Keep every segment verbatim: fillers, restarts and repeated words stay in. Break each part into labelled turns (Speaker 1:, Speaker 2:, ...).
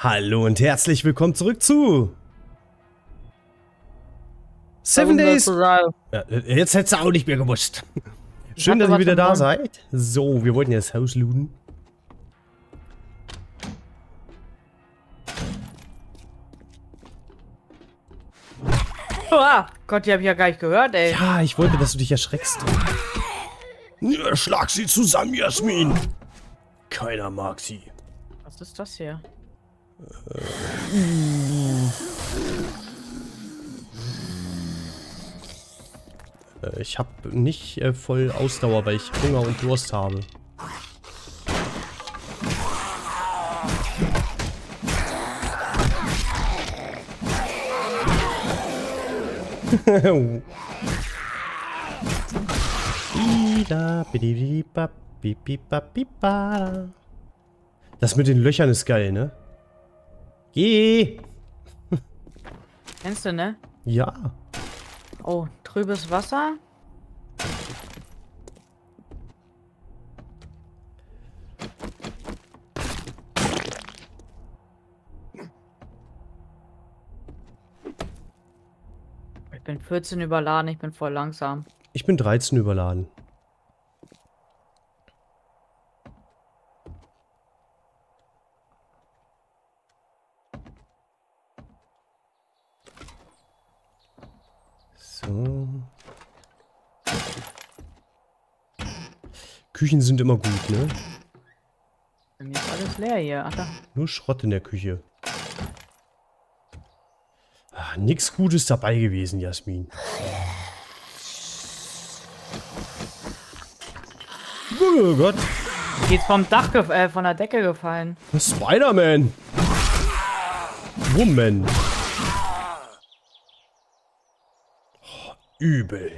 Speaker 1: Hallo und herzlich willkommen zurück zu Seven Days. Ja, jetzt hättest du auch nicht mehr gewusst. Schön, dass ihr wieder da seid. So, wir wollten jetzt das Haus looten.
Speaker 2: Oh Gott, die hab ich ja gar nicht gehört, ey.
Speaker 1: Ja, ich wollte, dass du dich erschreckst. Ja, schlag sie zusammen, Jasmin. Keiner mag sie.
Speaker 2: Was ist das hier?
Speaker 1: Äh, ich habe nicht äh, voll Ausdauer, weil ich Hunger und Durst habe. Das mit den Löchern ist geil, ne? Geh!
Speaker 2: Kennst du, ne?
Speaker 1: Ja.
Speaker 2: Oh, trübes Wasser. Ich bin vierzehn überladen, ich bin voll langsam.
Speaker 1: Ich bin dreizehn überladen. So. Küchen sind immer gut, ne?
Speaker 2: Bei mir ist alles leer hier. Ach, da.
Speaker 1: Nur Schrott in der Küche. Ah, nix Gutes dabei gewesen, Jasmin. Oh Gott.
Speaker 2: Die ist vom Dach, äh, von der Decke gefallen.
Speaker 1: Spider-Man. Woman. Oh, übel.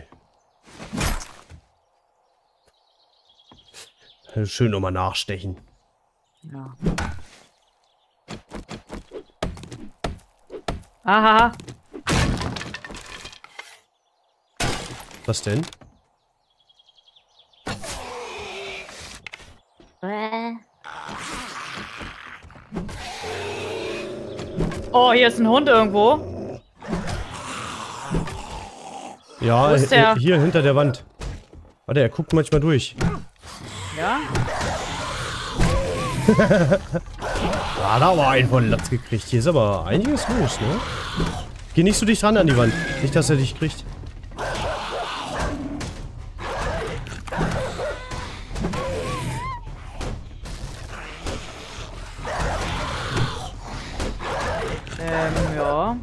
Speaker 1: Schön nochmal nachstechen.
Speaker 2: Ja. Aha.
Speaker 1: Was denn?
Speaker 2: Oh, hier ist ein Hund irgendwo.
Speaker 1: Ja,
Speaker 2: Wo ist der?
Speaker 1: Hier hinter der Wand. Warte, er guckt manchmal durch.
Speaker 2: Ja?
Speaker 1: Ah, da war einen von Latz gekriegt. Hier ist aber einiges los, ne? Geh nicht so dicht ran an die Wand. Nicht, dass er dich kriegt.
Speaker 2: Ähm, ja.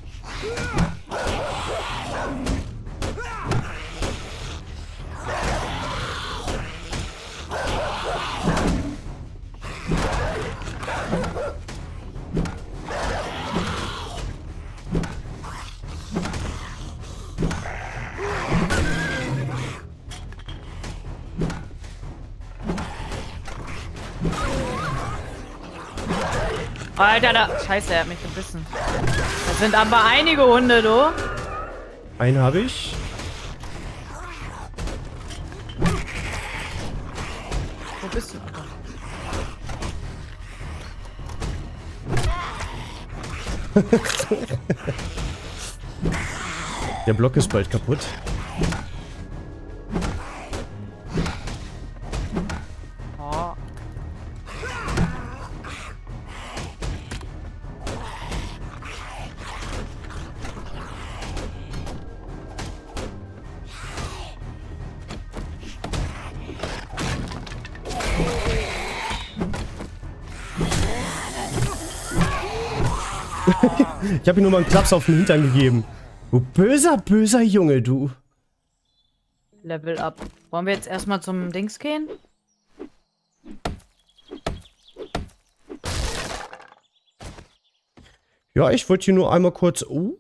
Speaker 2: Alter, da... Scheiße, er hat mich gebissen. Das sind aber einige Hunde, du.
Speaker 1: Einen habe ich.
Speaker 2: Wo bist du?
Speaker 1: Der Block ist bald kaputt.
Speaker 2: Oh.
Speaker 1: Ich habe ihm nur mal einen Klaps auf den Hintern gegeben. Du böser, böser Junge, du.
Speaker 2: Level up. Wollen wir jetzt erstmal zum Dings gehen?
Speaker 1: Ja, ich wollte hier nur einmal kurz... Uh.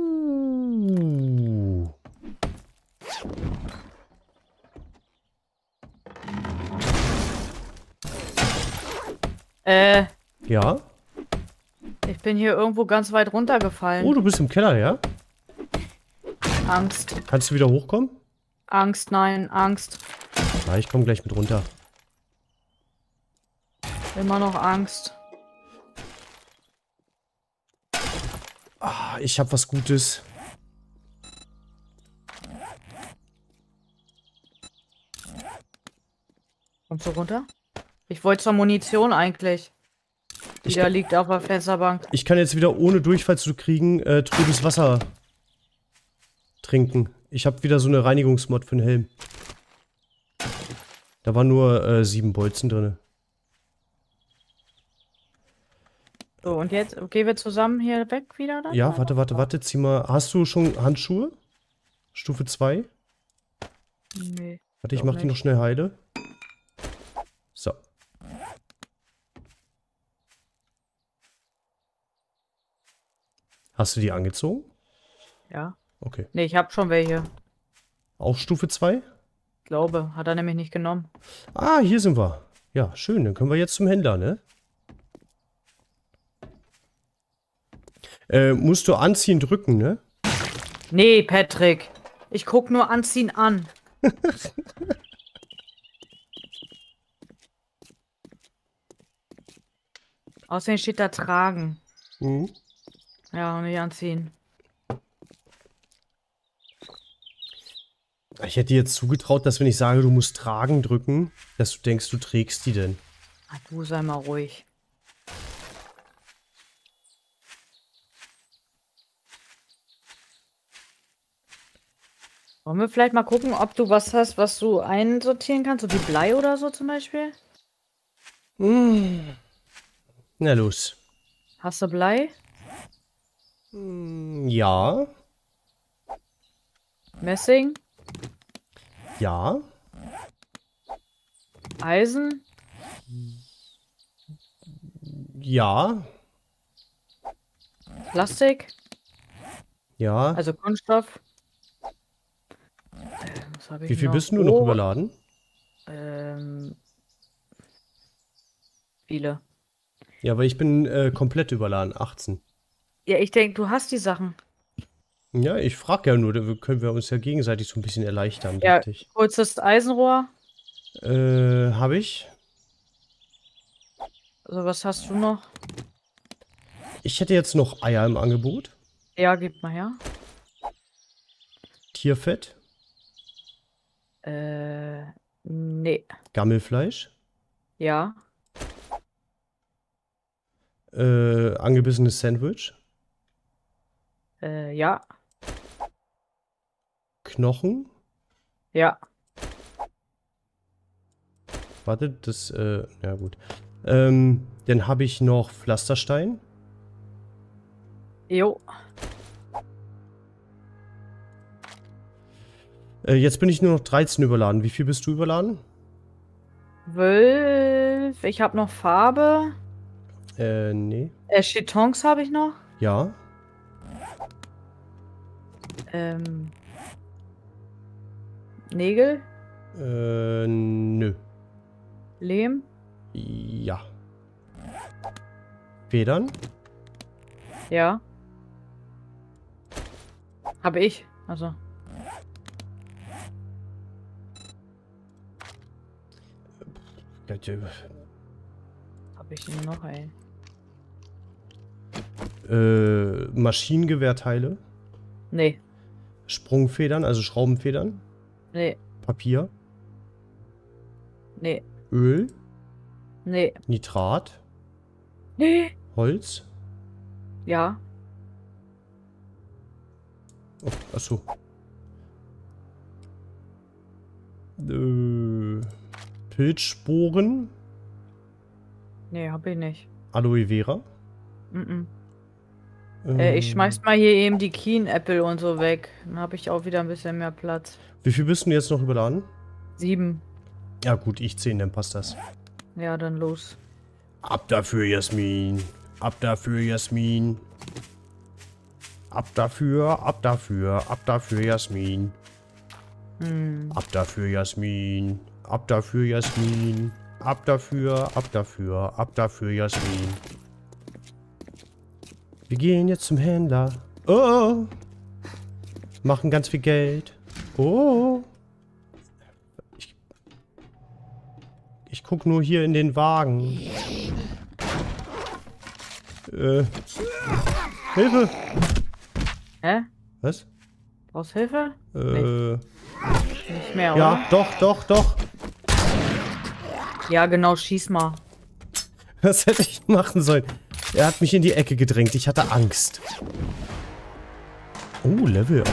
Speaker 2: Äh,
Speaker 1: Ja?
Speaker 2: ich bin hier irgendwo ganz weit runtergefallen.
Speaker 1: Oh, du bist im Keller, ja?
Speaker 2: Angst.
Speaker 1: Kannst du wieder hochkommen?
Speaker 2: Angst, nein, Angst.
Speaker 1: Ja, ich komme gleich mit runter.
Speaker 2: Immer noch Angst.
Speaker 1: Ah, ich hab was Gutes.
Speaker 2: Kommst du runter? Ich wollte zur Munition eigentlich. Die
Speaker 1: Ich
Speaker 2: da
Speaker 1: kann-
Speaker 2: liegt auf der Fensterbank.
Speaker 1: Ich kann jetzt wieder ohne Durchfall zu kriegen äh, trübes Wasser trinken. Ich habe wieder so eine Reinigungsmod für den Helm. Da waren nur äh, sieben Bolzen drin.
Speaker 2: So, und jetzt gehen wir zusammen hier weg wieder dann?
Speaker 1: Ja, warte, warte, warte. Zieh mal. Hast du schon Handschuhe? Stufe zwei?
Speaker 2: Nee.
Speaker 1: Warte, ich
Speaker 2: Glaub
Speaker 1: mach die noch
Speaker 2: nicht.
Speaker 1: schnell heile. So. Hast du die angezogen?
Speaker 2: Ja.
Speaker 1: Okay.
Speaker 2: Nee, ich hab schon welche.
Speaker 1: Auch Stufe zwei?
Speaker 2: Glaube. Hat er nämlich nicht genommen.
Speaker 1: Ah, hier sind wir. Ja, schön. Dann können wir jetzt zum Händler, ne? Äh, musst du anziehen drücken, ne?
Speaker 2: Nee, Patrick. Ich guck nur anziehen an. Außerdem steht da tragen.
Speaker 1: Mhm.
Speaker 2: Ja, und nicht anziehen.
Speaker 1: Ich hätte dir jetzt zugetraut, dass wenn ich sage, du musst tragen drücken, dass du denkst, du trägst die denn.
Speaker 2: Ach, du sei mal ruhig. Wollen wir vielleicht mal gucken, ob du was hast, was du einsortieren kannst? So wie Blei oder so zum Beispiel?
Speaker 1: Mhm. Na los.
Speaker 2: Hast du Blei?
Speaker 1: Mm, Ja.
Speaker 2: Messing?
Speaker 1: Ja.
Speaker 2: Eisen?
Speaker 1: Ja.
Speaker 2: Plastik?
Speaker 1: Ja.
Speaker 2: Also Kunststoff? Äh, was hab ich
Speaker 1: Wie viel
Speaker 2: noch?
Speaker 1: bist du noch
Speaker 2: Oh,
Speaker 1: überladen?
Speaker 2: Ähm, viele.
Speaker 1: Ja, aber ich bin äh, komplett überladen. achtzehn.
Speaker 2: Ja, ich denke, du hast die Sachen.
Speaker 1: Ja, ich frage ja nur, da können wir uns ja gegenseitig so ein bisschen erleichtern,
Speaker 2: Ja,
Speaker 1: dachte ich.
Speaker 2: kurzes Eisenrohr.
Speaker 1: Äh, habe ich?
Speaker 2: Also was hast du noch?
Speaker 1: Ich hätte jetzt noch Eier im Angebot.
Speaker 2: Ja, gib mal her.
Speaker 1: Tierfett.
Speaker 2: Äh, nee.
Speaker 1: Gammelfleisch.
Speaker 2: Ja.
Speaker 1: Äh, angebissenes Sandwich.
Speaker 2: Äh, ja.
Speaker 1: Knochen.
Speaker 2: Ja.
Speaker 1: Warte, das, äh, ja gut. Ähm, dann habe ich noch Pflasterstein.
Speaker 2: Jo.
Speaker 1: Äh, jetzt bin ich nur noch dreizehn überladen. Wie viel bist du überladen?
Speaker 2: Zwölf. Ich habe noch Farbe.
Speaker 1: Äh, nee.
Speaker 2: Äh, Chitons habe ich noch.
Speaker 1: Ja.
Speaker 2: Ähm. Nägel.
Speaker 1: Äh, nö.
Speaker 2: Lehm.
Speaker 1: Ja. Federn.
Speaker 2: Ja. Habe ich. Also. Habe ich denn noch, ey?
Speaker 1: Äh, Maschinengewehrteile.
Speaker 2: Nee.
Speaker 1: Sprungfedern, also Schraubenfedern.
Speaker 2: Nee.
Speaker 1: Papier.
Speaker 2: Nee.
Speaker 1: Öl.
Speaker 2: Nee.
Speaker 1: Nitrat.
Speaker 2: Nee.
Speaker 1: Holz.
Speaker 2: Ja.
Speaker 1: Oh, achso. Äh, Pilzsporen.
Speaker 2: Nee, hab ich nicht.
Speaker 1: Aloe Vera.
Speaker 2: Mm -mm. Äh, ich schmeiß mal hier eben die Keen-Apple und so weg. Dann habe ich auch wieder ein bisschen mehr Platz.
Speaker 1: Wie viel bist du jetzt noch überladen?
Speaker 2: Sieben.
Speaker 1: Ja gut, ich zehn, dann passt das.
Speaker 2: Ja, dann los.
Speaker 1: Ab dafür, Jasmin. Ab dafür, Jasmin. Ab dafür, ab dafür, ab dafür, Jasmin.
Speaker 2: Hm.
Speaker 1: Ab dafür, Jasmin. Ab dafür, Jasmin. Ab dafür, ab dafür, ab dafür, Jasmin. Wir gehen jetzt zum Händler. Oh! Machen ganz viel Geld. Oh! Ich, ich guck nur hier in den Wagen. Äh. Hilfe!
Speaker 2: Hä?
Speaker 1: Was?
Speaker 2: Brauchst Hilfe?
Speaker 1: Äh.
Speaker 2: Nicht mehr,
Speaker 1: Ja,
Speaker 2: oder?
Speaker 1: doch, doch, doch.
Speaker 2: Ja, genau, schieß mal.
Speaker 1: Was hätte ich machen sollen? Er hat mich in die Ecke gedrängt. Ich hatte Angst. Oh, Level.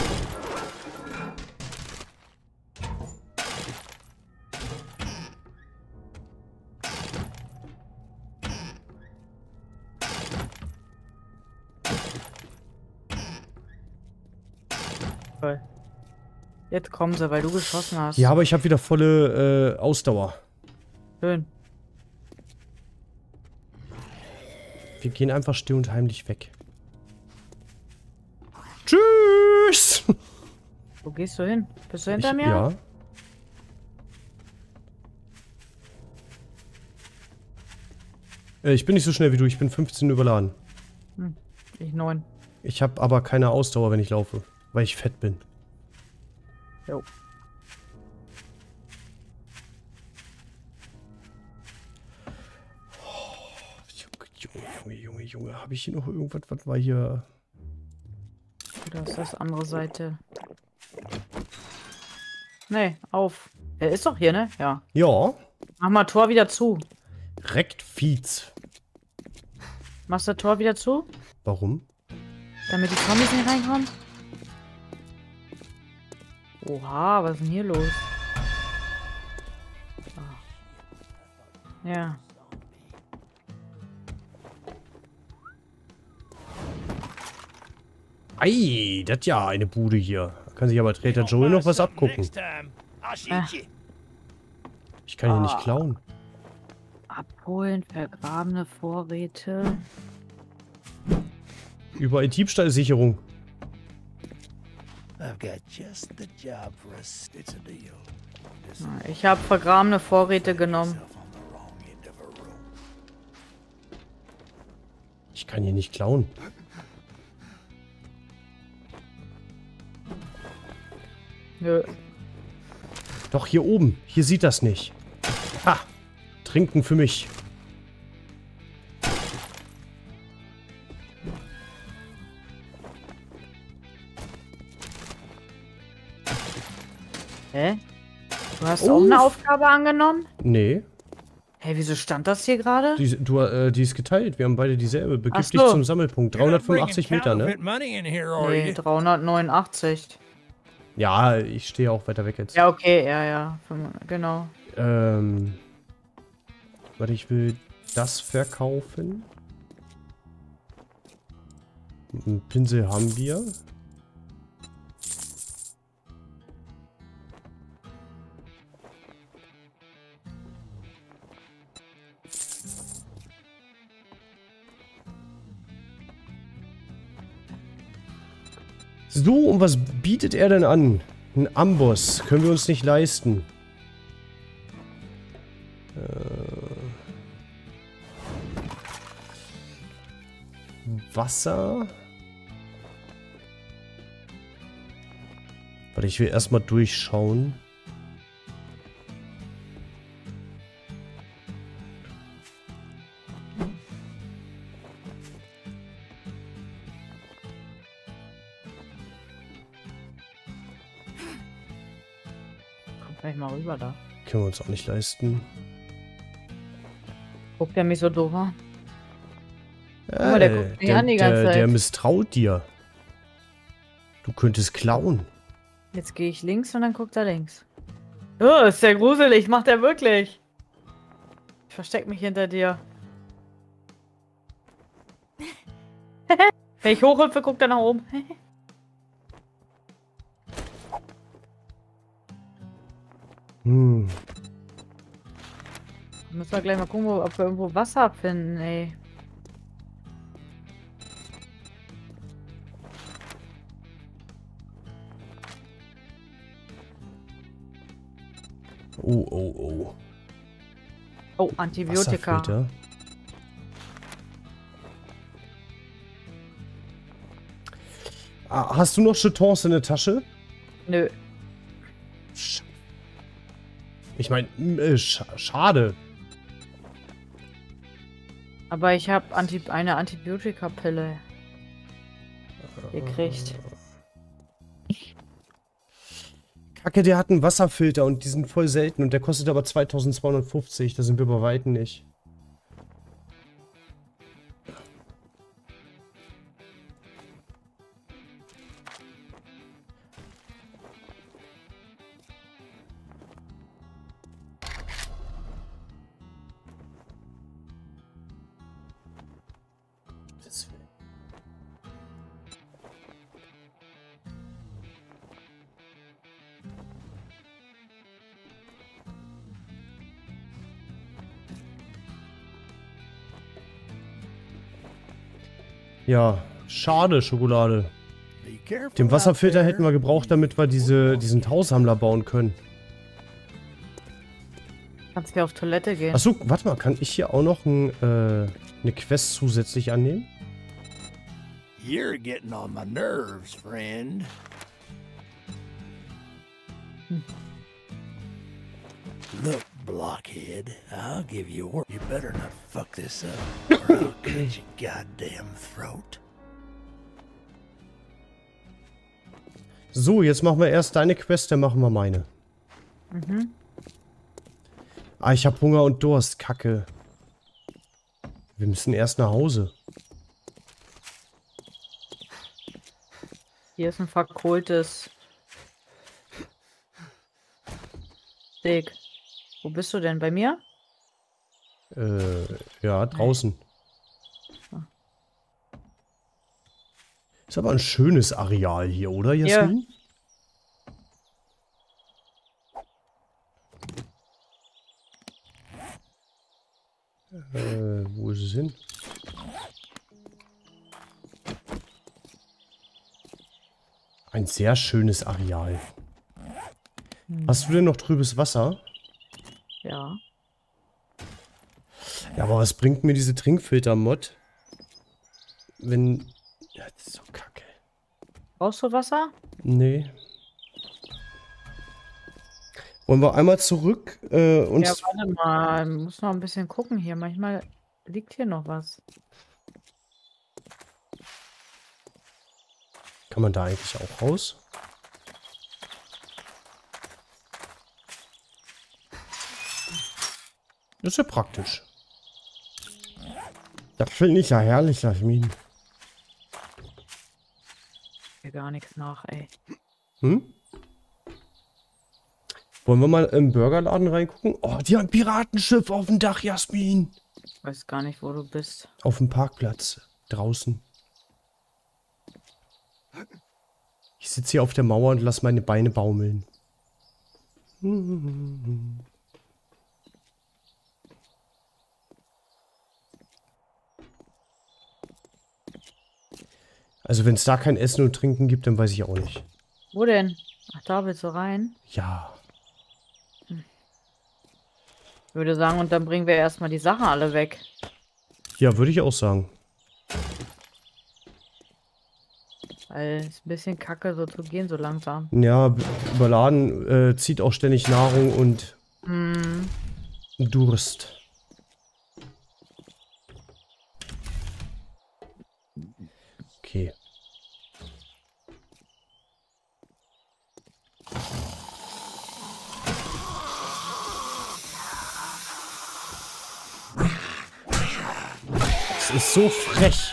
Speaker 2: Toll. Jetzt kommen sie, weil du geschossen hast.
Speaker 1: Ja, aber ich habe wieder volle äh, Ausdauer.
Speaker 2: Schön.
Speaker 1: Wir gehen einfach still und heimlich weg. Tschüss!
Speaker 2: Wo gehst du hin? Bist du hinter
Speaker 1: ich,
Speaker 2: mir?
Speaker 1: Ja. Äh, ich bin nicht so schnell wie du. Ich bin fünfzehn überladen.
Speaker 2: Hm, ich neun.
Speaker 1: Ich habe aber keine Ausdauer, wenn ich laufe. Weil ich fett bin.
Speaker 2: Jo.
Speaker 1: Junge, Junge, Junge, Junge. Habe ich hier noch irgendwas? Was war hier?
Speaker 2: Das ist das andere Seite. Nee, auf. Er ist doch hier, ne? Ja.
Speaker 1: Ja.
Speaker 2: Mach mal Tor wieder zu.
Speaker 1: Rekt Fietz.
Speaker 2: Machst du das Tor wieder zu?
Speaker 1: Warum?
Speaker 2: Damit die Zombies nicht reinkommen? Oha, was ist denn hier los? Ah. Ja.
Speaker 1: Ei, das ja eine Bude hier. Da kann sich aber Trader Joel noch was abgucken.
Speaker 2: Äh.
Speaker 1: Ich kann hier nicht klauen.
Speaker 2: Abholen, vergrabene Vorräte.
Speaker 1: Überall Diebstahlsicherung.
Speaker 2: Ich habe vergrabene Vorräte genommen.
Speaker 1: Ich kann hier nicht klauen.
Speaker 2: Nö.
Speaker 1: Doch, hier oben. Hier sieht das nicht. Ha! Trinken für mich.
Speaker 2: Hä? Du hast
Speaker 1: Oh.
Speaker 2: auch eine Aufgabe angenommen?
Speaker 1: Nee.
Speaker 2: Hey, wieso stand das hier gerade?
Speaker 1: Die, du, äh, die ist geteilt. Wir haben beide dieselbe. Begib
Speaker 2: Ach
Speaker 1: dich
Speaker 2: so.
Speaker 1: zum Sammelpunkt. dreihundertfünfundachtzig Meter, ne?
Speaker 2: Nee, dreihundertneunundachtzig.
Speaker 1: Ja, ich stehe auch weiter weg jetzt.
Speaker 2: Ja, okay, ja, ja. Genau.
Speaker 1: Ähm. Warte, ich will das verkaufen. Einen Pinsel haben wir. So, und was bietet er denn an? Ein Amboss. Können wir uns nicht leisten. Äh, Wasser. Warte, ich will erstmal durchschauen.
Speaker 2: Gleich mal rüber da.
Speaker 1: Können wir uns auch nicht leisten.
Speaker 2: Guckt der mich so doof an?
Speaker 1: Guck
Speaker 2: mal, der guckt mich an die ganze
Speaker 1: der,
Speaker 2: Zeit.
Speaker 1: der misstraut dir. Du könntest klauen.
Speaker 2: Jetzt gehe ich links und dann guckt er links. Oh, ist der gruselig. Macht er wirklich. Ich versteck mich hinter dir. Wenn ich hochhüpfe, guckt er nach oben.
Speaker 1: Hm.
Speaker 2: Müssen wir gleich mal gucken, ob wir irgendwo Wasser finden, ey.
Speaker 1: Oh, oh, oh.
Speaker 2: Oh, Antibiotika.
Speaker 1: Wasserfilter. Ah, hast du noch Jetons in der Tasche?
Speaker 2: Nö.
Speaker 1: Sch ich meine, äh, sch schade.
Speaker 2: Aber ich habe Anti eine Antibiotika-Pille gekriegt.
Speaker 1: Kacke, der hat einen Wasserfilter und die sind voll selten und der kostet aber zweitausendzweihundertfünfzig. Da sind wir bei weitem nicht. Ja, schade, Schokolade. Den Wasserfilter hätten wir gebraucht, damit wir diese, diesen Tausammler bauen können.
Speaker 2: Kannst du auf Toilette gehen?
Speaker 1: Achso, warte mal, kann ich hier auch noch ein, äh, eine Quest zusätzlich annehmen?
Speaker 3: You're getting on my nerves, friend.
Speaker 2: Hm.
Speaker 3: Look, blockhead, I'll give you a word. You better not fuck this up, or I'll cut your goddamn throat.
Speaker 1: So, jetzt machen wir erst deine Quest, dann machen wir meine.
Speaker 2: Mhm.
Speaker 1: Ah, ich habe Hunger und Durst, Kacke. Wir müssen erst nach Hause.
Speaker 2: Hier ist ein verkohltes Steak. Wo bist du denn? Bei mir?
Speaker 1: Äh, ja, draußen.
Speaker 2: Ah.
Speaker 1: Ist aber ein schönes Areal hier, oder, Jasmin? Ja. Äh, wo ist es hin? Ein sehr schönes Areal.
Speaker 2: Hm.
Speaker 1: Hast du denn noch trübes Wasser?
Speaker 2: Ja.
Speaker 1: Ja, aber was bringt mir diese Trinkfilter-Mod? Wenn... Ja, das ist so kacke.
Speaker 2: Brauchst du Wasser?
Speaker 1: Nee. Wollen wir einmal zurück äh, uns...
Speaker 2: Ja, warte mal. Ich muss noch ein bisschen gucken hier. Manchmal liegt hier noch was.
Speaker 1: Kann man da eigentlich auch raus? Das ist ja praktisch. Das finde ich ja herrlich, Jasmin.
Speaker 2: Hier gar nichts nach, ey.
Speaker 1: Hm? Wollen wir mal im Burgerladen reingucken? Oh, die haben ein Piratenschiff auf dem Dach, Jasmin.
Speaker 2: Ich weiß gar nicht, wo du bist.
Speaker 1: Auf dem Parkplatz. Draußen. Ich sitze hier auf der Mauer und lasse meine Beine baumeln. Also wenn es da kein Essen und Trinken gibt, dann weiß ich auch nicht.
Speaker 2: Wo denn? Ach, da willst du rein?
Speaker 1: Ja.
Speaker 2: Ich würde sagen, und dann bringen wir erstmal die Sachen alle weg.
Speaker 1: Ja, würde ich auch sagen.
Speaker 2: Weil es ist ein bisschen kacke, so zu gehen, so langsam.
Speaker 1: Ja, überladen äh, zieht auch ständig Nahrung und
Speaker 2: Hm.
Speaker 1: Durst. Okay. Das ist so frech.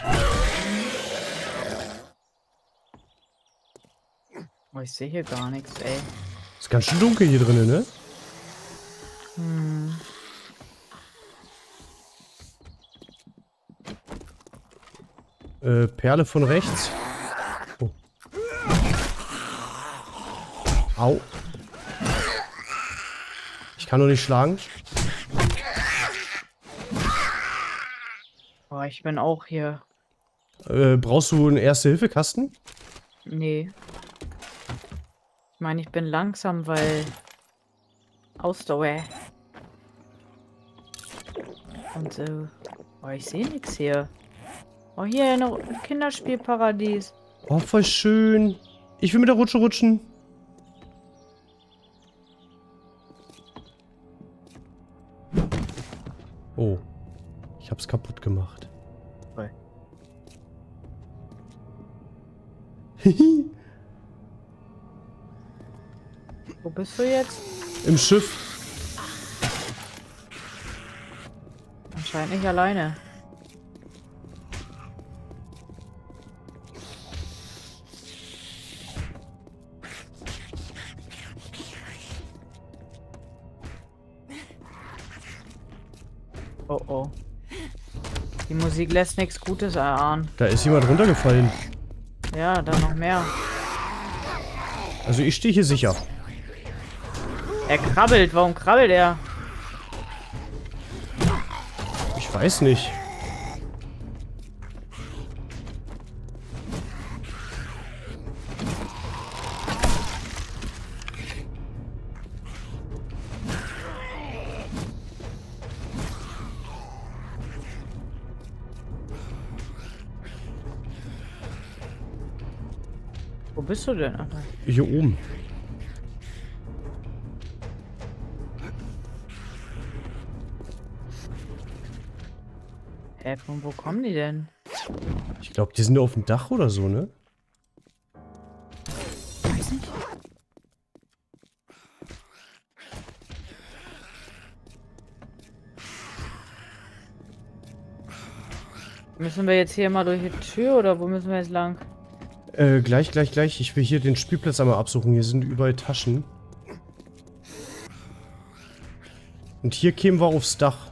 Speaker 2: Oh, ich sehe hier gar nichts, ey.
Speaker 1: Ist ganz schön dunkel hier drinnen, ne?
Speaker 2: Hm.
Speaker 1: Äh, Perle von rechts. Oh. Au. Ich kann nur nicht schlagen.
Speaker 2: Oh, ich bin auch hier.
Speaker 1: Äh, brauchst du einen Erste-Hilfe-Kasten?
Speaker 2: Nee. Ich meine, ich bin langsam, weil Ausdauer. Und so. Oh, ich sehe nichts hier. Oh, hier ein Kinderspielparadies.
Speaker 1: Oh, voll schön. Ich will mit der Rutsche rutschen. Oh. Ich hab's kaputt gemacht.
Speaker 2: Voll. Wo bist du jetzt?
Speaker 1: Im Schiff.
Speaker 2: Anscheinend nicht alleine. Oh oh. Die Musik lässt nichts Gutes erahnen.
Speaker 1: Da ist jemand runtergefallen.
Speaker 2: Ja, dann noch mehr.
Speaker 1: Also ich stehe hier sicher.
Speaker 2: Er krabbelt. Warum krabbelt er?
Speaker 1: Ich weiß nicht.
Speaker 2: Wo bist du denn? Ach, da.
Speaker 1: Hier oben.
Speaker 2: Hä, von wo kommen die denn?
Speaker 1: Ich glaube, die sind auf dem Dach oder so, ne?
Speaker 2: Weiß nicht. Müssen wir jetzt hier mal durch die Tür oder wo müssen wir jetzt lang?
Speaker 1: Äh, gleich, gleich, gleich. Ich will hier den Spielplatz einmal absuchen. Hier sind überall Taschen. Und hier kämen wir aufs Dach.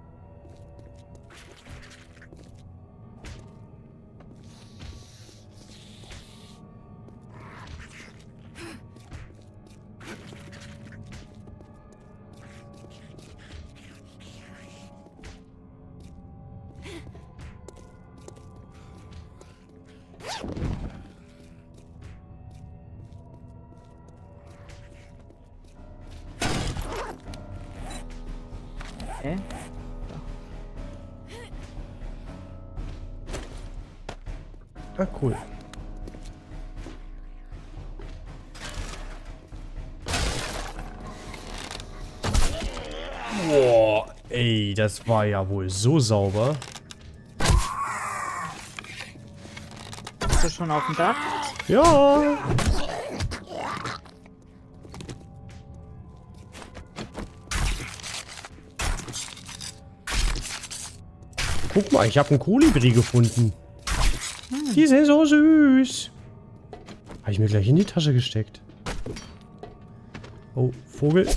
Speaker 2: Hä?
Speaker 1: Ah, cool. Boah, ey, das war ja wohl so sauber.
Speaker 2: Bist du schon auf dem Dach?
Speaker 1: Ja. Guck mal, ich habe einen Kolibri gefunden. Hm. Die sind so süß. Habe ich mir gleich in die Tasche gesteckt. Oh, Vogel.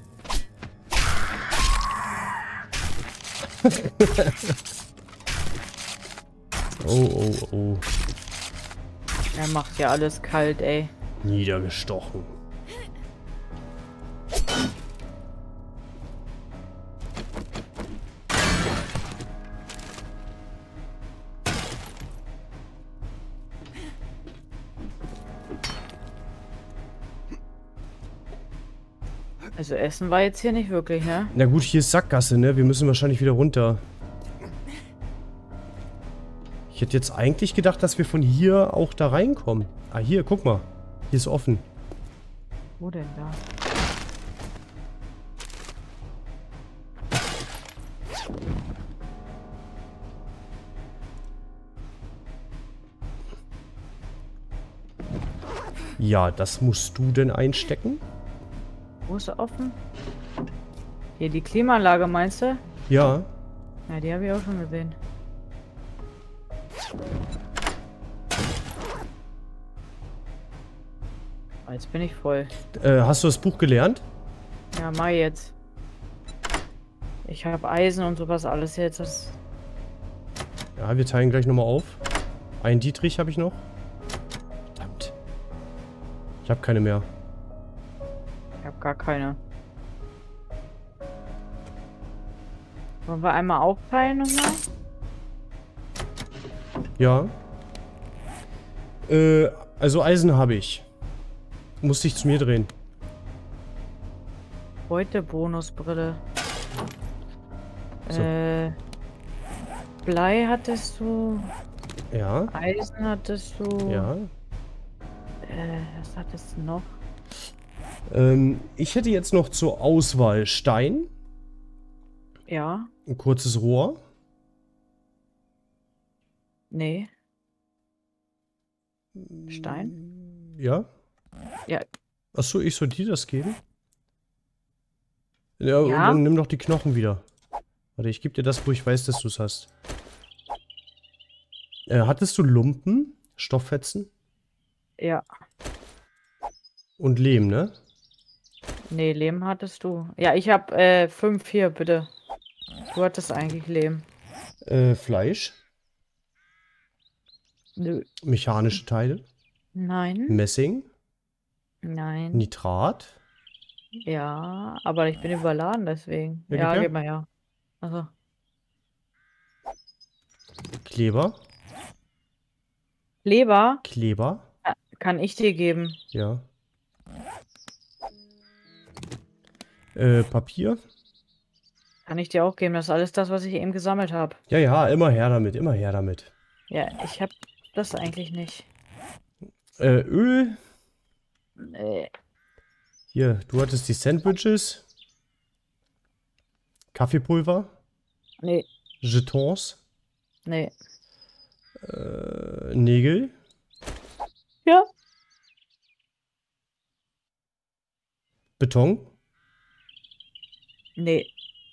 Speaker 1: Oh, oh, oh.
Speaker 2: Er macht ja alles kalt, ey.
Speaker 1: Niedergestochen.
Speaker 2: Also Essen war jetzt hier nicht wirklich, ne?
Speaker 1: Na gut, hier ist Sackgasse, ne? Wir müssen wahrscheinlich wieder runter. Ich hätte jetzt eigentlich gedacht, dass wir von hier auch da reinkommen. Ah, hier, guck mal. Hier ist offen.
Speaker 2: Wo denn da?
Speaker 1: Ja, das musst du denn einstecken?
Speaker 2: Wo ist er offen? Hier die Klimaanlage, meinst du?
Speaker 1: Ja.
Speaker 2: Ja, die habe ich auch schon gesehen. Jetzt bin ich voll.
Speaker 1: Äh, hast du das Buch gelernt?
Speaker 2: Ja, mal jetzt. Ich habe Eisen und sowas alles jetzt. Das
Speaker 1: Ja, wir teilen gleich nochmal auf. Einen Dietrich habe ich noch. Verdammt. Ich habe keine mehr.
Speaker 2: ich habe gar keine. Wollen wir einmal aufteilen nochmal?
Speaker 1: Ja. Äh, also Eisen habe ich. Musste ich zu mir drehen.
Speaker 2: Heute Bonusbrille.
Speaker 1: So.
Speaker 2: Äh, Blei hattest du.
Speaker 1: Ja.
Speaker 2: Eisen hattest du.
Speaker 1: Ja.
Speaker 2: Äh, was hattest du noch?
Speaker 1: Ähm, ich hätte jetzt noch zur Auswahl Stein.
Speaker 2: Ja.
Speaker 1: Ein kurzes Rohr.
Speaker 2: Nee. Stein?
Speaker 1: Ja.
Speaker 2: Ja.
Speaker 1: Achso, ich soll dir das geben? Ja, und
Speaker 2: Ja?
Speaker 1: dann nimm doch die Knochen wieder. Warte, ich gebe dir das, wo ich weiß, dass du es hast. Äh, hattest du Lumpen? Stofffetzen?
Speaker 2: Ja.
Speaker 1: Und Lehm, ne?
Speaker 2: Nee, Lehm hattest du. Ja, ich hab äh, fünf hier, bitte. Du hattest eigentlich Lehm.
Speaker 1: Äh, Fleisch?
Speaker 2: Nö.
Speaker 1: Mechanische Teile?
Speaker 2: Nein.
Speaker 1: Messing?
Speaker 2: Nein.
Speaker 1: Nitrat?
Speaker 2: Ja, aber ich bin überladen, deswegen.
Speaker 1: Ja,
Speaker 2: Ja,
Speaker 1: gib her.
Speaker 2: gib mal her. Also,
Speaker 1: Kleber?
Speaker 2: Leber
Speaker 1: Kleber?
Speaker 2: äh, kann ich dir geben.
Speaker 1: Ja. Äh, Papier?
Speaker 2: Kann ich dir auch geben. Das ist alles das, was ich eben gesammelt habe.
Speaker 1: Ja, ja, immer her damit, immer her damit.
Speaker 2: Ja, ich habe das eigentlich nicht.
Speaker 1: Äh, Öl?
Speaker 2: Nee.
Speaker 1: Hier, du hattest die Sandwiches. Kaffeepulver?
Speaker 2: Nee.
Speaker 1: Jetons?
Speaker 2: Nee.
Speaker 1: Äh, Nägel?
Speaker 2: Ja.
Speaker 1: Beton?
Speaker 2: Nee.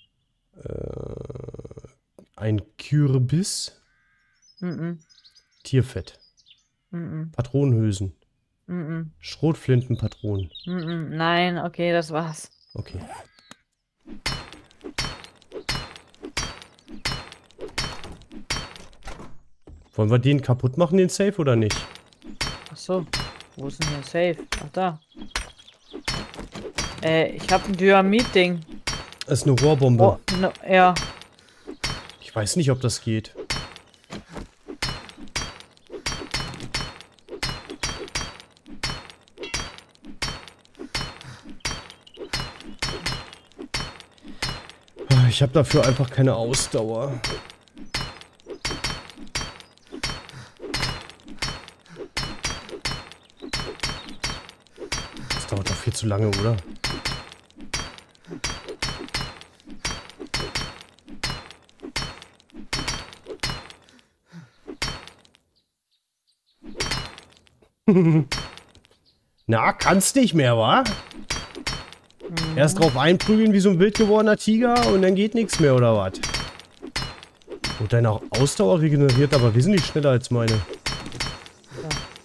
Speaker 1: Äh, ein Kürbis?
Speaker 2: Mm
Speaker 1: Tierfett?
Speaker 2: -mm. Mm
Speaker 1: Patronenhülsen?
Speaker 2: -mm. Mm
Speaker 1: Schrotflintenpatronen?
Speaker 2: -mm. Mm Nein, okay, das war's.
Speaker 1: Okay. Wollen wir den kaputt machen, den Safe, oder nicht?
Speaker 2: Ach so. Wo ist denn hier ein Safe? Ach, da. Äh, ich habe ein Dynamit-Ding.
Speaker 1: Das ist eine Rohrbombe.
Speaker 2: Oh, no, ja.
Speaker 1: Ich weiß nicht, ob das geht. Ich habe dafür einfach keine Ausdauer. Das dauert doch viel zu lange, oder? Na, kannst nicht mehr, wa?
Speaker 2: Hm.
Speaker 1: Erst drauf einprügeln wie so ein wild gewordener Tiger und dann geht nichts mehr, oder was? Und deine Ausdauer regeneriert aber wesentlich schneller als meine.
Speaker 2: Ja.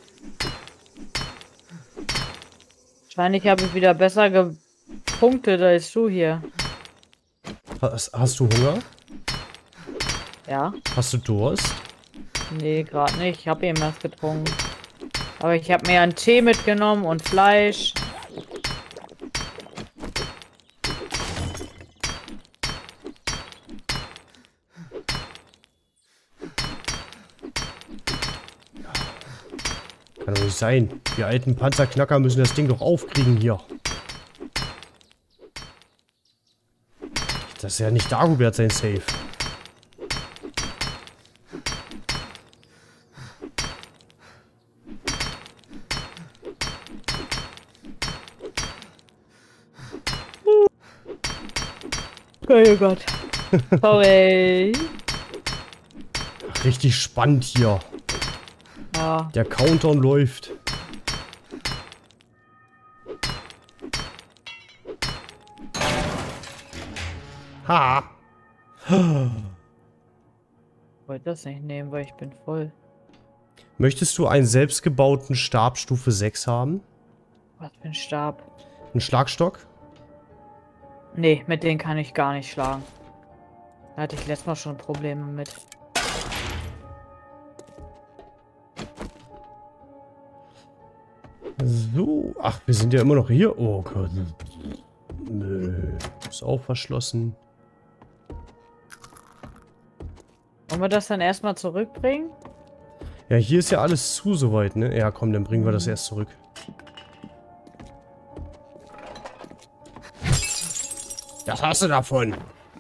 Speaker 2: Wahrscheinlich habe ich wieder besser gepunktet als du hier.
Speaker 1: Hast, hast du Hunger?
Speaker 2: Ja?
Speaker 1: Hast du Durst?
Speaker 2: Nee, gerade nicht. Ich habe eben was getrunken. Aber ich habe mir einen Tee mitgenommen und Fleisch.
Speaker 1: Kann doch nicht sein. Die alten Panzerknacker müssen das Ding doch aufkriegen hier. Das ist ja nicht Dagobert sein Safe.
Speaker 2: Oh Gott. Sorry.
Speaker 1: Richtig spannend hier.
Speaker 2: Ja.
Speaker 1: Der Countdown läuft. Ha!
Speaker 2: Ich wollte das nicht nehmen, weil ich bin voll.
Speaker 1: Möchtest du einen selbstgebauten Stab Stufe sechs haben?
Speaker 2: Was für ein Stab.
Speaker 1: Einen Schlagstock?
Speaker 2: Nee, mit denen kann ich gar nicht schlagen. Da hatte ich letztes Mal schon Probleme mit.
Speaker 1: So. Ach, wir sind ja immer noch hier. Oh Gott. Nö. Ist auch verschlossen.
Speaker 2: Wollen wir das dann erstmal zurückbringen?
Speaker 1: Ja, hier ist ja alles zu soweit, ne? Ja, komm, dann bringen wir das erst zurück. Das hast du davon.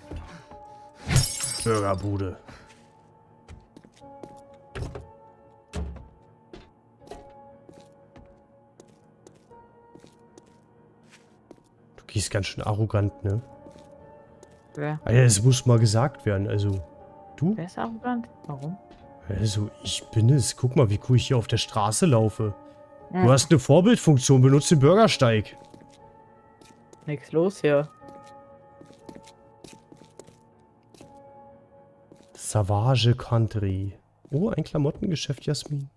Speaker 1: Burgerbude. Du gehst ganz schön arrogant, ne?
Speaker 2: Wer?
Speaker 1: Ah ja, es muss mal gesagt werden, also... Du?
Speaker 2: Wer ist arrogant? Warum?
Speaker 1: Also, ich bin es. Guck mal, wie cool ich hier auf der Straße laufe. Du hast eine Vorbildfunktion, benutzt den Bürgersteig.
Speaker 2: Nix los hier.
Speaker 1: Savage Country. Oh, ein Klamottengeschäft, Jasmin.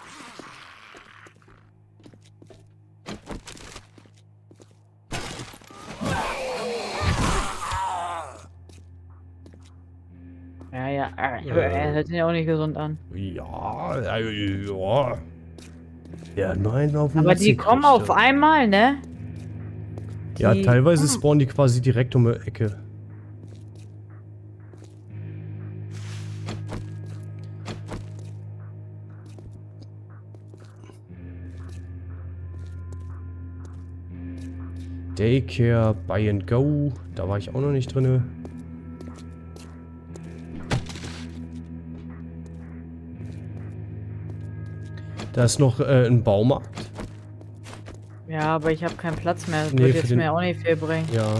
Speaker 2: Ja, ja, äh, äh, hört sich ja auch nicht gesund an.
Speaker 1: Ja, äh, ja. Ja, nein, auf den
Speaker 2: Aber die
Speaker 1: Nutzen
Speaker 2: kommen
Speaker 1: kriegt
Speaker 2: auf
Speaker 1: er.
Speaker 2: einmal, ne?
Speaker 1: Ja,
Speaker 2: Die-
Speaker 1: teilweise
Speaker 2: Ah.
Speaker 1: spawnen die quasi direkt um die Ecke. Daycare, Buy and Go. Da war ich auch noch nicht drin. Da ist noch äh, ein Baumarkt.
Speaker 2: Ja, aber ich habe keinen Platz mehr. Das
Speaker 1: Nee,
Speaker 2: wird
Speaker 1: für
Speaker 2: jetzt
Speaker 1: den-
Speaker 2: mir auch nicht viel bringen.
Speaker 1: Ja.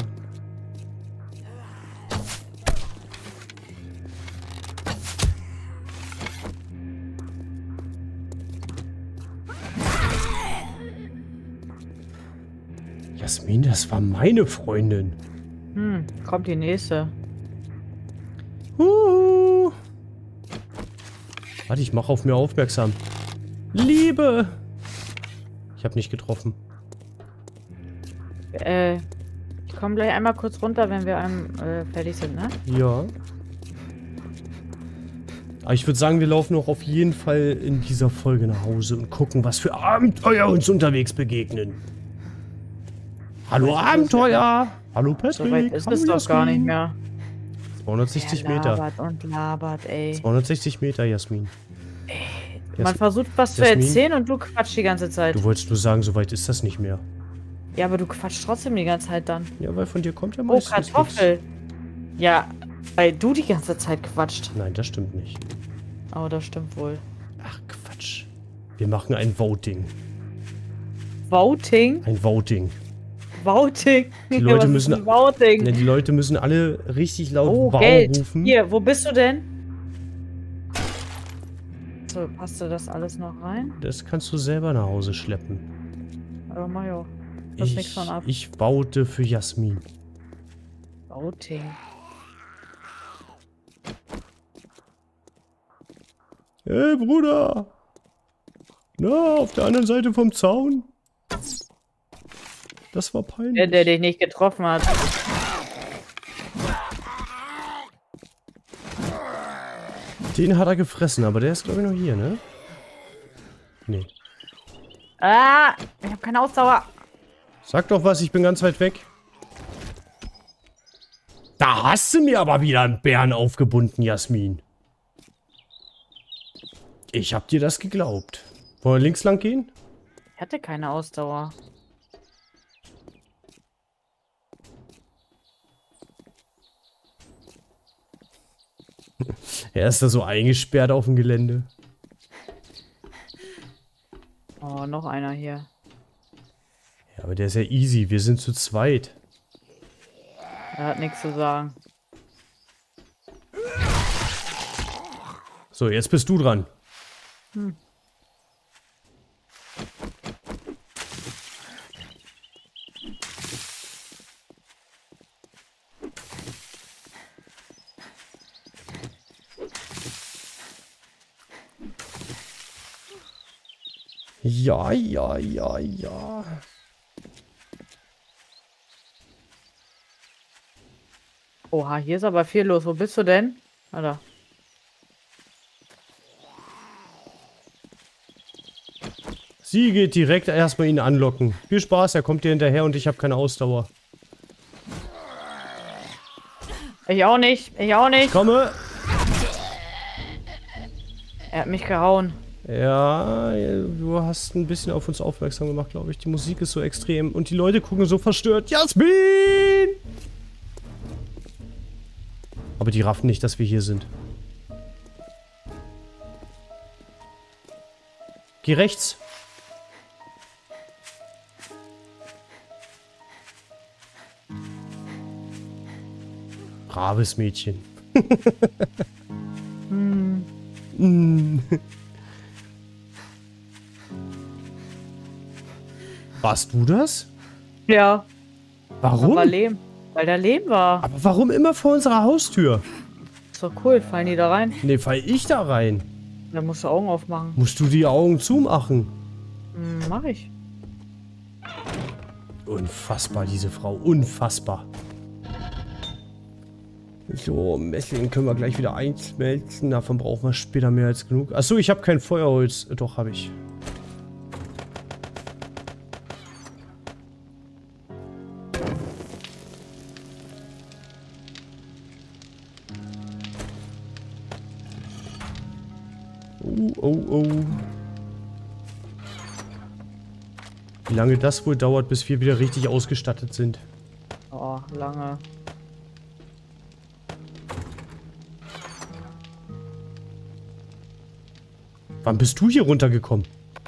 Speaker 1: Jasmin, das war meine Freundin.
Speaker 2: Hm, kommt die nächste.
Speaker 1: Huhu. Warte, ich mache auf mir aufmerksam. Liebe! Ich habe nicht getroffen.
Speaker 2: Äh, ich komme gleich einmal kurz runter, wenn wir einem, äh, fertig sind, ne?
Speaker 1: Ja. Aber ich würde sagen, wir laufen auch auf jeden Fall in dieser Folge nach Hause und gucken, was für Abenteuer uns unterwegs begegnen. Hallo
Speaker 2: Weißt du,
Speaker 1: Abenteuer! Hallo Patrick!
Speaker 2: So weit ist
Speaker 1: Hallo
Speaker 2: es doch gar nicht
Speaker 1: Jasmin.
Speaker 2: mehr.
Speaker 1: zweihundertsechzig
Speaker 2: Der
Speaker 1: Meter.
Speaker 2: labert und labert, ey.
Speaker 1: zweihundertsechzig Meter, Jasmin.
Speaker 2: Man
Speaker 1: Jas
Speaker 2: versucht was zu
Speaker 1: Jasmin?
Speaker 2: erzählen und du quatschst die ganze Zeit.
Speaker 1: Du wolltest nur sagen, so weit ist das nicht mehr.
Speaker 2: Ja, aber du quatschst trotzdem die ganze Zeit dann.
Speaker 1: Ja, weil von dir kommt ja
Speaker 2: Oh,
Speaker 1: meistens
Speaker 2: Kartoffel. Ja, weil du die ganze Zeit quatscht.
Speaker 1: nichts. Nein, das stimmt nicht.
Speaker 2: Oh, das stimmt wohl.
Speaker 1: Ach, Quatsch. Wir machen ein Voting.
Speaker 2: Voting?
Speaker 1: Ein Voting.
Speaker 2: Voting?
Speaker 1: Die Leute
Speaker 2: Was ist
Speaker 1: müssen-
Speaker 2: ein Voting?
Speaker 1: Ne, die Leute müssen alle richtig laut
Speaker 2: Oh,
Speaker 1: Wow
Speaker 2: Geld.
Speaker 1: rufen.
Speaker 2: Hier, wo bist du denn? So, passt du das alles noch rein?
Speaker 1: Das kannst du selber nach Hause schleppen.
Speaker 2: Aber mach ich auch. Das ist nichts
Speaker 1: Ich,
Speaker 2: von ab.
Speaker 1: ich baute für Jasmin.
Speaker 2: Voting.
Speaker 1: Hey, Bruder! Na, auf der anderen Seite vom Zaun? Das war peinlich.
Speaker 2: Der, der dich nicht getroffen hat.
Speaker 1: Den hat er gefressen, aber der ist, glaube ich, noch hier, ne? Nee.
Speaker 2: Ah, ich habe keine Ausdauer.
Speaker 1: Sag doch was, ich bin ganz weit weg. Da hast du mir aber wieder einen Bären aufgebunden, Jasmin. Ich hab dir das geglaubt. Wollen wir links lang gehen?
Speaker 2: Ich hatte keine Ausdauer.
Speaker 1: Er ist da so eingesperrt auf dem Gelände.
Speaker 2: Oh, noch einer hier.
Speaker 1: Ja, aber der ist ja easy. Wir sind zu zweit.
Speaker 2: Er hat nichts zu sagen.
Speaker 1: So, jetzt bist du dran.
Speaker 2: Hm.
Speaker 1: Ja, ja, ja, ja.
Speaker 2: Oha, hier ist aber viel los. Wo bist du denn? Alter.
Speaker 1: Sie geht direkt erstmal ihn anlocken. Viel Spaß, er kommt dir hinterher und ich habe keine Ausdauer.
Speaker 2: Ich auch nicht. Ich auch nicht.
Speaker 1: Komme!
Speaker 2: Er hat mich gehauen.
Speaker 1: Ja, du hast ein bisschen auf uns aufmerksam gemacht, glaube ich. Die Musik ist so extrem und die Leute gucken so verstört. Jasmin! Aber die raffen nicht, dass wir hier sind. Geh rechts. Braves Mädchen.
Speaker 2: Hm.
Speaker 1: Mm. Warst du das?
Speaker 2: Ja.
Speaker 1: Warum?
Speaker 2: Aber Lehm. Weil da Lehm war.
Speaker 1: Aber warum immer vor unserer Haustür?
Speaker 2: Ist doch cool. Fallen die da rein?
Speaker 1: Nee, fall ich da rein.
Speaker 2: Dann musst du Augen aufmachen.
Speaker 1: Musst du die Augen zumachen.
Speaker 2: Hm, mach ich.
Speaker 1: Unfassbar, diese Frau. Unfassbar. So, Messing können wir gleich wieder einschmelzen. Davon brauchen wir später mehr als genug. Achso, ich habe kein Feuerholz. Doch, habe ich. Oh, oh, oh. Wie lange das wohl dauert, bis wir wieder richtig ausgestattet sind.
Speaker 2: Oh, lange.
Speaker 1: Wann bist du hier runtergekommen?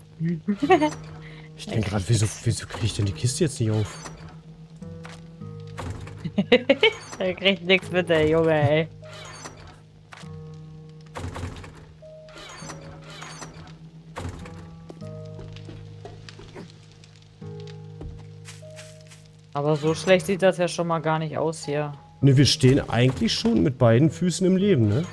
Speaker 1: Ich denke gerade, wieso, wieso kriege ich denn die Kiste jetzt nicht auf?
Speaker 2: Er kriegt nichts mit, der Junge, ey. Aber so schlecht sieht das ja schon mal gar nicht aus hier.
Speaker 1: Ne, wir stehen eigentlich schon mit beiden Füßen im Leben, ne?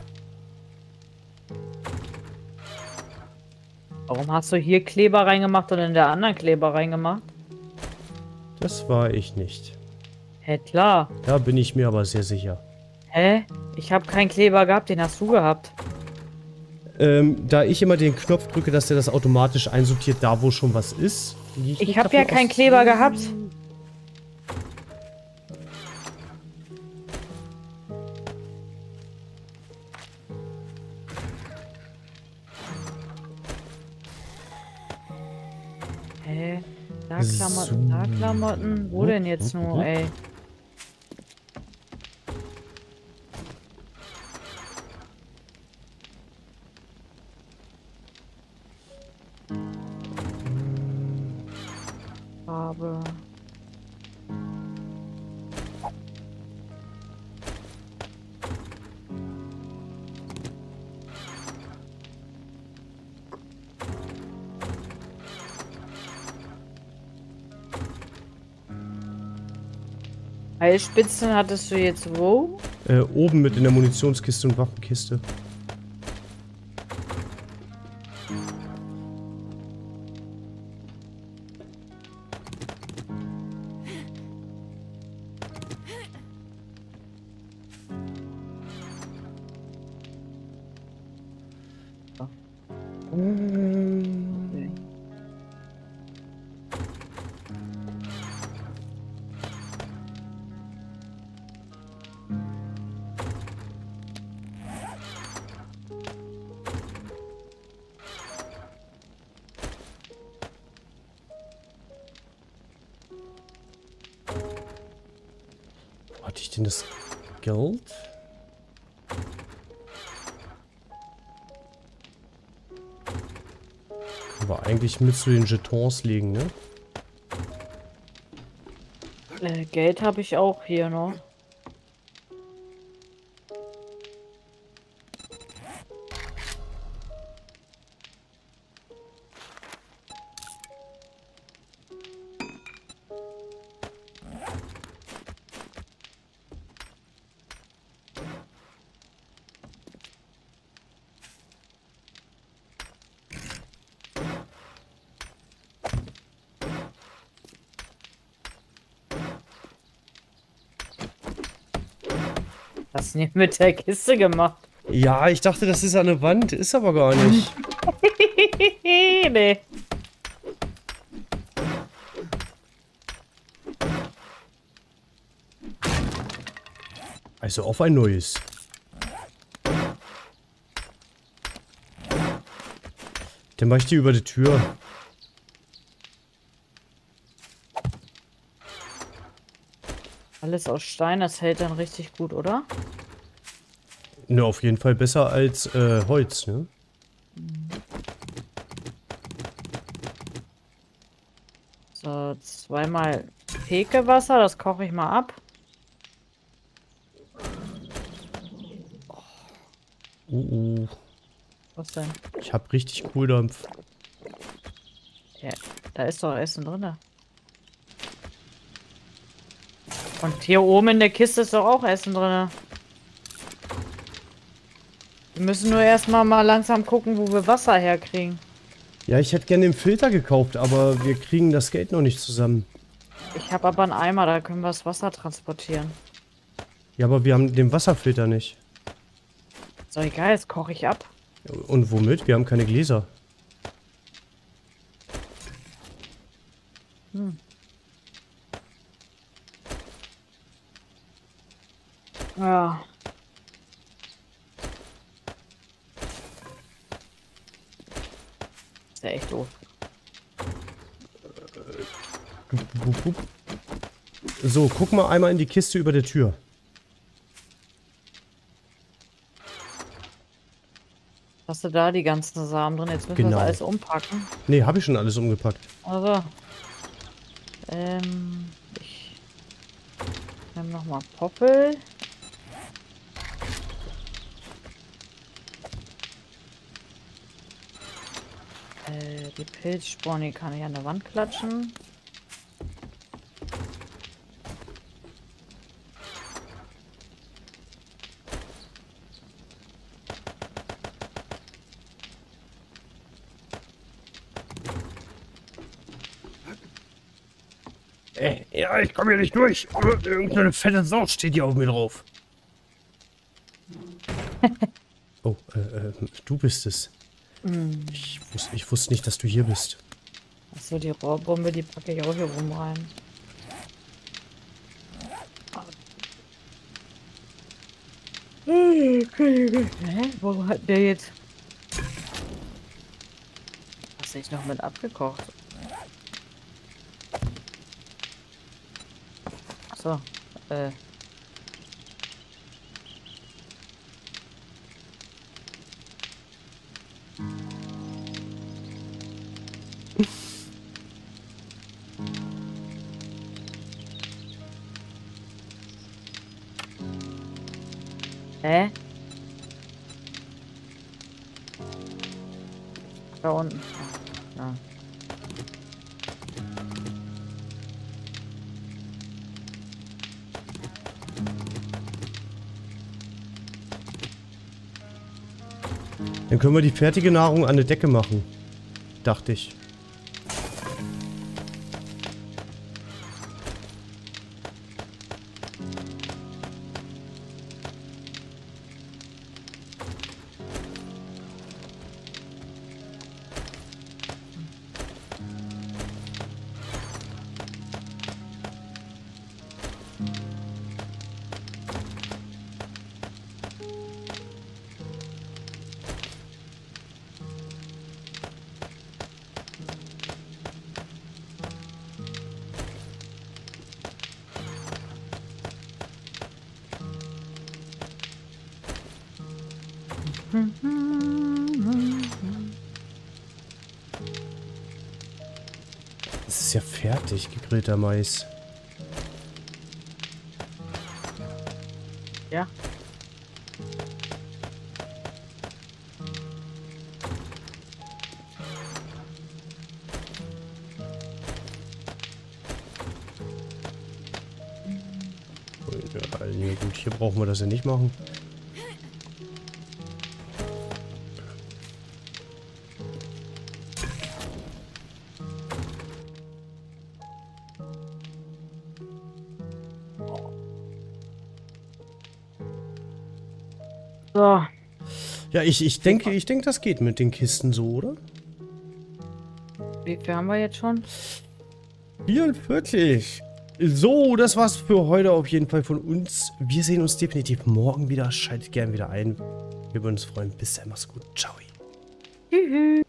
Speaker 2: Warum hast du hier Kleber reingemacht und in der anderen Kleber reingemacht?
Speaker 1: Das war ich nicht.
Speaker 2: Hä, klar.
Speaker 1: Da bin ich mir aber sehr sicher.
Speaker 2: Hä? Ich habe keinen Kleber gehabt, den hast du gehabt.
Speaker 1: Ähm, da ich immer den Knopf drücke, dass der das automatisch einsortiert, da wo schon was ist.
Speaker 2: Ich, ich habe ja keinen Kleber gehabt. Hä? Da Klamotten, da Klamotten. Wo denn jetzt nur, ey? Farbe. Heilspitzen hattest du jetzt wo?
Speaker 1: Äh, oben mit in der Munitionskiste und Waffenkiste.
Speaker 2: Okay.
Speaker 1: Wo hatte ich denn das Geld? Können wir eigentlich mit zu den Jetons legen, ne?
Speaker 2: Äh, Geld habe ich auch hier noch. Was hast du denn mit der Kiste gemacht?
Speaker 1: Ja, ich dachte, das ist an der Wand. Ist aber gar nicht.
Speaker 2: Nee.
Speaker 1: Also auf ein neues. Dann mach ich die über die Tür.
Speaker 2: Alles aus Stein, das hält dann richtig gut, oder?
Speaker 1: Ne, auf jeden Fall besser als äh, Holz, ne?
Speaker 2: So, zweimal Pekewasser, das koche ich mal ab.
Speaker 1: Uh, uh.
Speaker 2: Was denn?
Speaker 1: Ich hab richtig Kohldampf.
Speaker 2: Ja. Da ist doch Essen drin. Und hier oben in der Kiste ist doch auch Essen drin. Wir müssen nur erstmal mal langsam gucken, wo wir Wasser herkriegen.
Speaker 1: Ja, ich hätte gerne den Filter gekauft, aber wir kriegen das Geld noch nicht zusammen.
Speaker 2: Ich habe aber einen Eimer, da können wir das Wasser transportieren.
Speaker 1: Ja, aber wir haben den Wasserfilter nicht.
Speaker 2: So, egal, jetzt koche ich ab.
Speaker 1: Und womit? Wir haben keine Gläser.
Speaker 2: Hm. Ja. Ist ja echt doof.
Speaker 1: So, guck mal einmal in die Kiste über der Tür.
Speaker 2: Hast du da die ganzen Samen drin? Jetzt müssen
Speaker 1: Genau.
Speaker 2: wir das alles umpacken.
Speaker 1: Nee, habe ich schon alles umgepackt.
Speaker 2: Also. Ähm, ich nehme nochmal Poppel. Äh, die Pilzsporen, die kann ich an der Wand klatschen.
Speaker 1: Ey, ja, ich komme hier nicht durch. Irgendeine fette Sau steht hier auf mir drauf. Oh, äh, äh, du bist es.
Speaker 2: Mm.
Speaker 1: Ich, wus ich wusste nicht, dass du hier bist.
Speaker 2: Achso, die Rohrbombe, die packe ich auch hier rum rein. Hä? Wo hat der jetzt? Hast du dich noch mit abgekocht? Achso, äh. Hä? Da unten. Ja.
Speaker 1: Dann können wir die fertige Nahrung an der Decke machen. Dachte ich. Es ist ja fertig, gegrillter Mais.
Speaker 2: Ja.
Speaker 1: Ja, gut, hier brauchen wir das ja nicht machen.
Speaker 2: So.
Speaker 1: Ja, ich, ich denke, ich denke, das geht mit den Kisten so, oder?
Speaker 2: Wie viel haben wir jetzt schon?
Speaker 1: vierundvierzig. So, das war's für heute auf jeden Fall von uns. Wir sehen uns definitiv morgen wieder. Schaltet gern wieder ein. Wir würden uns freuen. Bis dann, mach's gut. Ciao.
Speaker 2: Tschüss.